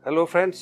Hello friends,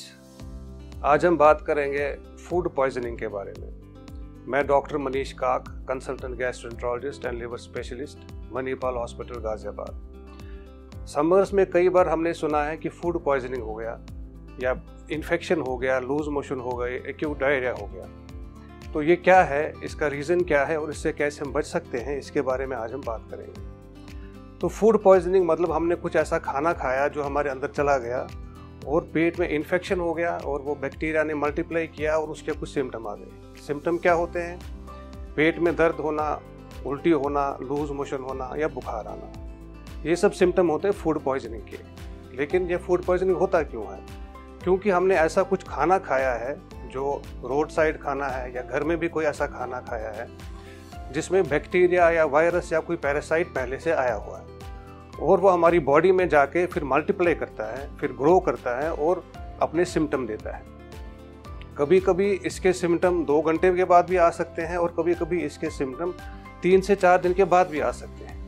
आज हम बात करेंगे फूड पॉइजनिंग के बारे में। मैं doctor Manish Kak, consultant gastroenterologist and liver specialist, Manipal hospital Ghaziabad. Summers में कई बार हमने सुना है कि फूड पॉइजनिंग हो गया या इन्फेक्शन हो गया, लूज मोशन हो गए, एक्यूट डायरिया हो गया। तो ये क्या है, इसका रीज़न क्या है और इससे कैसे हम बच सकते हैं, इसके बारे में आज हम बात करेंगे। तो फूड पॉइजनिंग मतलब हमने कुछ ऐसा खाना खाया जो हमारे अंदर चला गया और पेट में इन्फेक्शन हो गया और वो बैक्टीरिया ने मल्टीप्लाई किया और उसके कुछ सिम्टम आ गए। सिम्टम क्या होते हैं? पेट में दर्द होना, उल्टी होना, लूज मोशन होना या बुखार आना। ये सब सिम्टम होते हैं फूड पॉइजनिंग के। लेकिन ये फूड पॉइजनिंग होता क्यों है? क्योंकि हमने ऐसा कुछ खाना खाया है जो रोड साइड खाना है या घर में भी कोई ऐसा खाना खाया है जिसमें बैक्टीरिया या वायरस या कोई पैरासाइट पहले से आया हुआ है और वो हमारी बॉडी में जाके फिर मल्टीप्लाई करता है, फिर ग्रो करता है और अपने सिम्टम देता है। कभी कभी इसके सिम्टम 2 घंटे के बाद भी आ सकते हैं और कभी कभी इसके सिम्टम 3 से 4 दिन के बाद भी आ सकते हैं।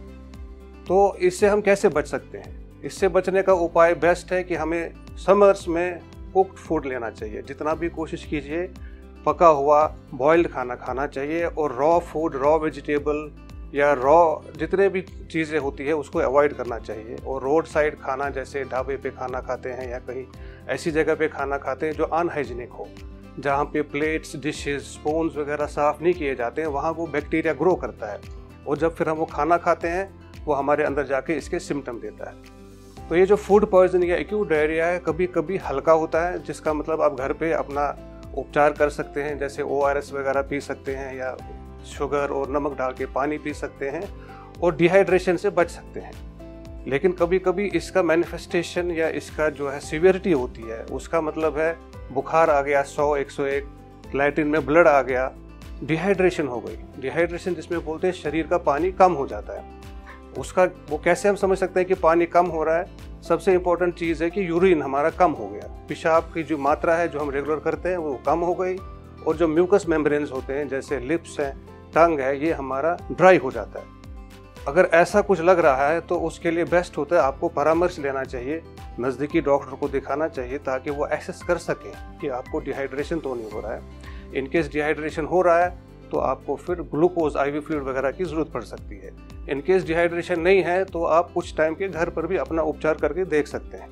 तो इससे हम कैसे बच सकते हैं? इससे बचने का उपाय बेस्ट है कि हमें समर्स में कुक्ड फूड लेना चाहिए। जितना भी कोशिश कीजिए पका हुआ बॉइल्ड खाना खाना चाहिए और रॉ फूड, रॉ वेजिटेबल या रॉ जितने भी चीज़ें होती है उसको अवॉइड करना चाहिए। और रोड साइड खाना, जैसे ढाबे पे खाना खाते हैं या कहीं ऐसी जगह पे खाना खाते हैं जो अनहाइजीनिक हो, जहाँ पे प्लेट्स, डिशेस, स्पून्स वगैरह साफ़ नहीं किए जाते हैं, वहाँ वो बैक्टीरिया ग्रो करता है और जब फिर हम वो खाना खाते हैं वो हमारे अंदर जाके इसके सिम्टम देता है। तो ये जो फूड पॉइजनिंग या एक्यूट डायरिया है कभी कभी हल्का होता है, जिसका मतलब आप घर पे अपना उपचार कर सकते हैं, जैसे ORS वगैरह पी सकते हैं या शुगर और नमक डाल के पानी पी सकते हैं और डिहाइड्रेशन से बच सकते हैं। लेकिन कभी कभी इसका मैनिफेस्टेशन या इसका जो है सीवियरिटी होती है, उसका मतलब है बुखार आ गया 100, 101, लैट्रिन में ब्लड आ गया, डिहाइड्रेशन हो गई। डिहाइड्रेशन जिसमें बोलते हैं शरीर का पानी कम हो जाता है। उसका वो कैसे हम समझ सकते हैं कि पानी कम हो रहा है? सबसे इम्पोर्टेंट चीज़ है कि यूरिन हमारा कम हो गया, पेशाब की जो मात्रा है जो हम रेगुलर करते हैं वो कम हो गई और जो म्यूकस मेम्ब्रेन्स होते हैं जैसे लिप्स हैं, टंग है, ये हमारा ड्राई हो जाता है। अगर ऐसा कुछ लग रहा है तो उसके लिए बेस्ट होता है आपको परामर्श लेना चाहिए, नज़दीकी डॉक्टर को दिखाना चाहिए ताकि वो एसेस कर सके कि आपको डिहाइड्रेशन तो नहीं हो रहा है। इनकेस डिहाइड्रेशन हो रहा है तो आपको फिर ग्लूकोज, IV फ्लूइड वगैरह की ज़रूरत पड़ सकती है। इनकेस डिहाइड्रेशन नहीं है तो आप कुछ टाइम के घर पर भी अपना उपचार करके देख सकते हैं।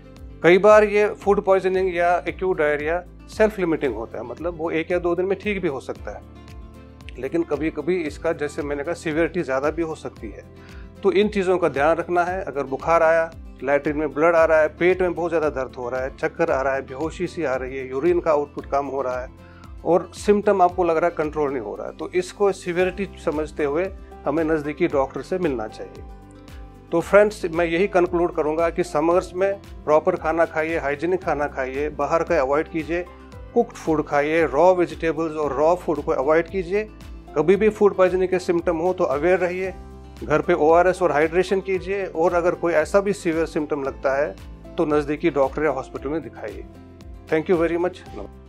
कई बार ये फूड पॉइजनिंग या एक्यूट डायरिया सेल्फ लिमिटिंग होता है, मतलब वो 1 या 2 दिन में ठीक भी हो सकता है, लेकिन कभी कभी इसका, जैसे मैंने कहा, सीवियरिटी ज़्यादा भी हो सकती है। तो इन चीज़ों का ध्यान रखना है। अगर बुखार आया, लैट्रिन में ब्लड आ रहा है, पेट में बहुत ज़्यादा दर्द हो रहा है, चक्कर आ रहा है, बेहोशी सी आ रही है, यूरिन का आउटपुट कम हो रहा है और सिम्टम आपको लग रहा है कंट्रोल नहीं हो रहा है, तो इसको सीवियरिटी समझते हुए हमें नज़दीकी डॉक्टर से मिलना चाहिए। तो फ्रेंड्स, मैं यही कंक्लूड करूँगा कि समर्स में प्रॉपर खाना खाइए, हाइजीनिक खाना खाइए, बाहर का अवॉइड कीजिए, कुक्ड फूड खाइए, रॉ वेजिटेबल्स और रॉ फूड को अवॉइड कीजिए। कभी भी फूड पॉइजनिंग के सिम्टम हो तो अवेयर रहिए, घर पे ORS और हाइड्रेशन कीजिए और अगर कोई ऐसा भी सीवियर सिम्टम लगता है तो नज़दीकी डॉक्टर या हॉस्पिटल में दिखाइए। Thank you very much.